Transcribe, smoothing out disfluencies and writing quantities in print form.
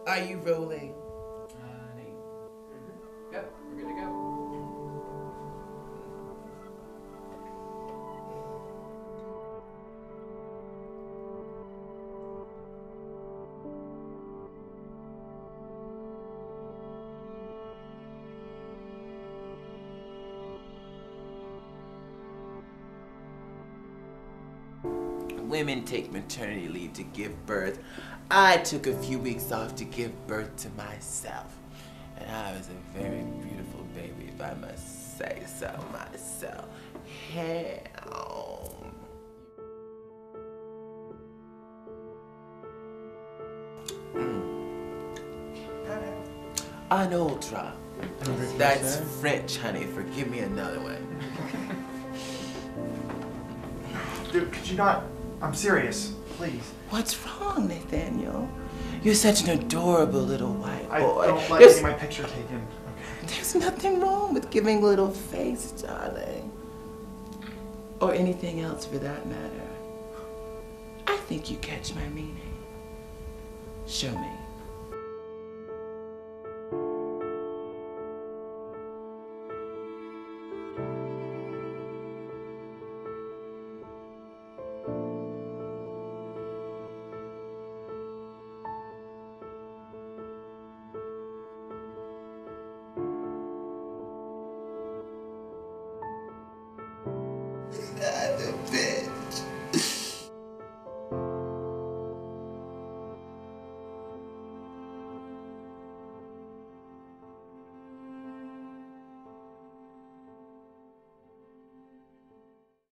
Are you rolling? Nate. Yep, we're good to go. Women take maternity leave to give birth. I took a few weeks off to give birth to myself. And I was a very beautiful baby, if I must say so myself. Hell. An ultra. That's French, honey. Forgive me another one. Dude, could you not? I'm serious, please. What's wrong, Nathaniel? You're such an adorable little white boy. I don't like getting my picture taken. Okay. There's nothing wrong with giving a little face, darling. Or anything else for that matter. I think you catch my meaning. Show me. The